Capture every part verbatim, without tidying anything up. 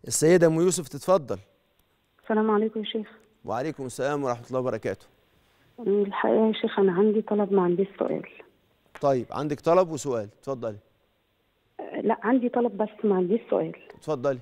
السيدة أم يوسف تتفضل. السلام عليكم يا شيخ. وعليكم السلام ورحمة الله وبركاته. الحقيقة يا شيخ أنا عندي طلب ما عنديش سؤال. طيب عندك طلب وسؤال، اتفضلي. لا عندي طلب بس ما عنديش سؤال. اتفضلي.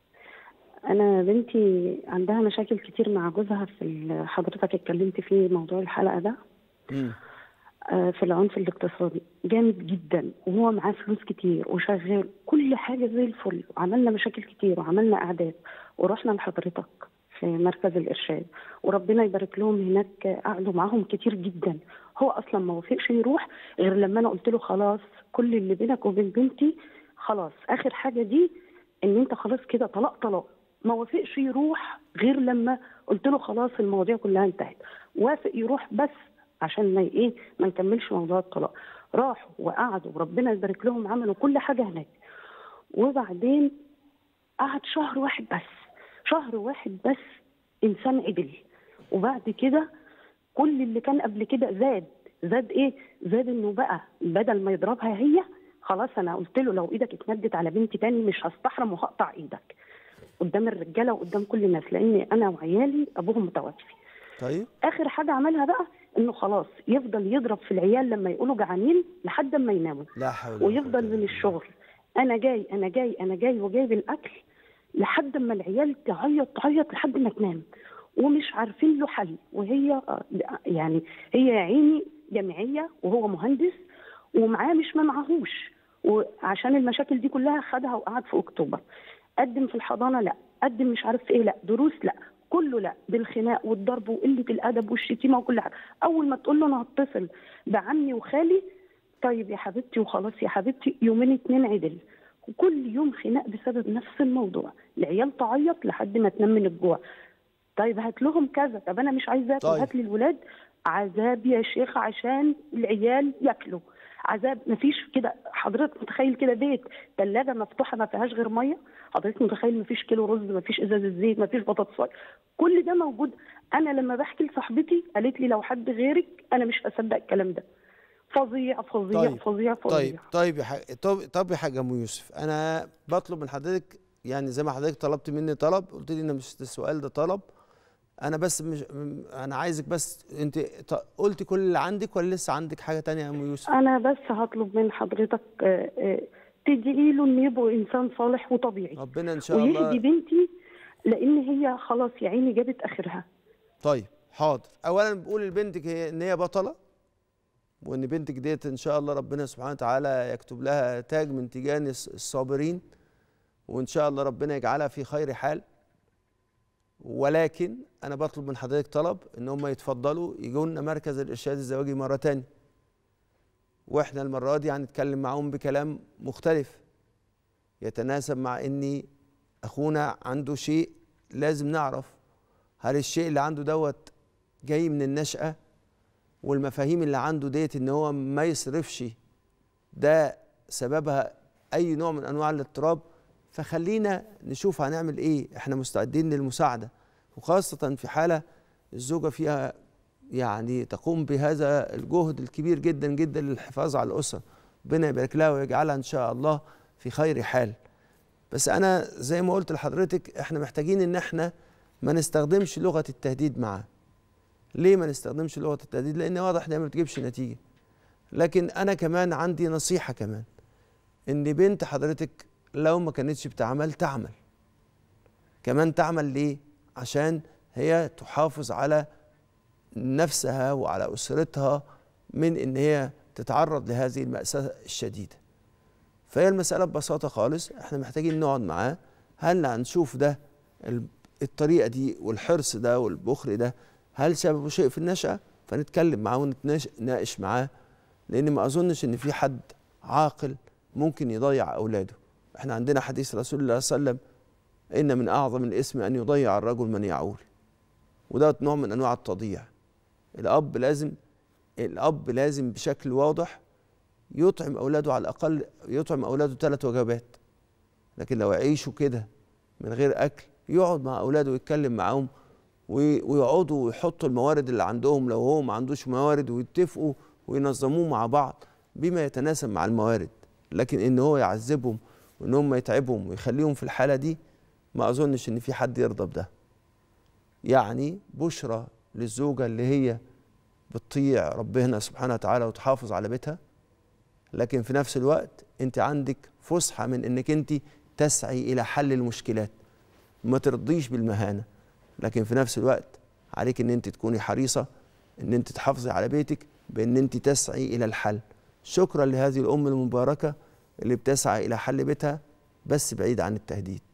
أنا بنتي عندها مشاكل كتير مع جوزها في ال- حضرتك اتكلمت فيه موضوع الحلقة ده. امم آه، في العنف الاقتصادي جامد جدا، وهو معاه فلوس كتير وشغال كل حاجة زي الفل، وعملنا مشاكل كتير وعملنا أعداد ورحنا لحضرتك في مركز الإرشاد، وربنا يبارك لهم هناك قعدوا معاهم كتير جدا. هو أصلا ما وافقش يروح غير لما أنا قلت له خلاص كل اللي بينك وبين بنتي خلاص آخر حاجة دي إن أنت خلاص كده طلاق طلاق. ما وافقش يروح غير لما قلت له خلاص المواضيع كلها انتهت. وافق يروح بس عشان ما ايه ما نكملش موضوع الطلاق. راحوا وقعدوا وربنا يبارك لهم عملوا كل حاجه هناك. وبعدين قعد شهر واحد بس شهر واحد بس انسان عدل. وبعد كده كل اللي كان قبل كده زاد زاد ايه زاد انه بقى بدل ما يضربها هي خلاص انا قلت له لو ايدك اتمدت على بنتي تاني مش هستحرم وهقطع ايدك قدام الرجاله وقدام كل الناس، لان انا وعيالي ابوهم متوفي. طيب اخر حاجه عملها بقى انه خلاص يفضل يضرب في العيال لما يقولوا جعانين لحد ما يناموا، لا حول ولا قوة ويفضل إلا من بالله. الشغل انا جاي انا جاي انا جاي وجايب الاكل لحد ما العيال تعيط تعيط لحد ما تنام، ومش عارفين له حل. وهي يعني هي يا عيني جامعيه وهو مهندس ومعاه مش ما معاهوش، وعشان المشاكل دي كلها خدها وقعد في اكتوبر. قدم في الحضانه لا، قدم مش عارف ايه لا، دروس لا، كله لا، بالخناق والضرب وقله الادب والشتيمه وكل حاجه. اول ما تقول له انا هتصل بعمي وخالي طيب يا حبيبتي وخلاص يا حبيبتي، يومين اتنين عدل. وكل يوم خناق بسبب نفس الموضوع، العيال تعيط لحد ما تنام من الجوع. طيب هات لهم كذا، طب انا مش عايزه اكل، طيب. هات لي الولاد. عذاب يا شيخ عشان العيال ياكلوا، عذاب. مفيش كده حضرتك متخيل كده بيت ثلاجه مفتوحه ما فيهاش غير ميه؟ حضرتك متخيل مفيش كيلو رز، مفيش ازازه زيت، مفيش بطاطس، كل ده موجود. انا لما بحكي لصاحبتي قالت لي لو حد غيرك انا مش هصدق الكلام ده. فظيع فظيع طيب فظيع طيب فظيع. طيب يا حاج طب طب يا حاجة أم يوسف، أنا بطلب من حضرتك يعني زي ما حضرتك طلبت مني طلب، قلت لي إن مش السؤال ده طلب. أنا بس مش م- أنا عايزك بس أنت ط- قلتي كل اللي عندك ولا لسه عندك حاجة تانية يا أم يوسف؟ انا بس هطلب من حضرتك آه، آه، تدعي له ان يبقى انسان صالح وطبيعي ربنا إن شاء ويهدي الله. بنتي، لان هي خلاص يا عيني جابت اخرها. طيب حاضر. أولا بقول لبنتك هي إن هي بطلة، وإن بنتك ديت إن شاء الله ربنا سبحانه وتعالى يكتب لها تاج من تيجان الص- الصابرين، وإن شاء الله ربنا يجعلها في خير حال. ولكن أنا بطلب من حضرتك طلب إن هم يتفضلوا يجوا لنا مركز الإرشاد الزواجي مرة تانية، وإحنا المرة دي هنتكلم معاهم بكلام مختلف يتناسب مع إن أخونا عنده شيء لازم نعرف هل الشيء اللي عنده دوت جاي من النشأة، والمفاهيم اللي عنده ديت إن هو ما يصرفش ده سببها أي نوع من أنواع الاضطراب. فخلينا نشوف هنعمل إيه، إحنا مستعدين للمساعدة، وخاصة في حالة الزوجة فيها يعني تقوم بهذا الجهد الكبير جدا جدا للحفاظ على الأسرة. ربنا يبارك لها ويجعلها إن شاء الله في خير حال. بس أنا زي ما قلت لحضرتك إحنا محتاجين إن إحنا ما نستخدمش لغة التهديد معاه. ليه ما نستخدمش لغة التهديد؟ لأن واضح إنها ما بتجيبش نتيجة. لكن أنا كمان عندي نصيحة كمان، إن بنت حضرتك لو ما كانتش بتعمل تعمل كمان. تعمل ليه؟ عشان هي تحافظ على نفسها وعلى أسرتها من إن هي تتعرض لهذه المأساة الشديدة. فهي المسألة ببساطة خالص، احنا محتاجين نقعد معاه. هل هنشوف ده الطريقة دي والحرص ده والبخل ده هل سببه شيء في النشأة؟ فنتكلم معاه ونتناقش معاه، لأن ما أظنش إن في حد عاقل ممكن يضيع أولاده. احنا عندنا حديث رسول الله صلى الله عليه وسلم إن من أعظم الإثم أن يضيع الرجل من يعول، وده نوع من أنواع التضييع. الأب لازم الأب لازم بشكل واضح يطعم أولاده، على الأقل يطعم أولاده ثلاث وجبات. لكن لو يعيشوا كده من غير أكل، يقعد مع أولاده ويتكلم معاهم ويقعدوا ويحطوا الموارد اللي عندهم لو هو ما عندوش موارد، ويتفقوا وينظموه مع بعض بما يتناسب مع الموارد. لكن إن هو يعذبهم وإن هم يتعبهم ويخليهم في الحالة دي، ما اظنش ان في حد يرضى بده. يعني بشرى للزوجه اللي هي بتطيع ربنا سبحانه وتعالى وتحافظ على بيتها، لكن في نفس الوقت انت عندك فسحه من انك انت تسعي الى حل المشكلات، ما ترضيش بالمهانه، لكن في نفس الوقت عليك ان انت تكوني حريصه ان انت تحافظي على بيتك بان انت تسعي الى الحل. شكرا لهذه الام المباركه اللي بتسعى الى حل بيتها بس بعيد عن التهديد.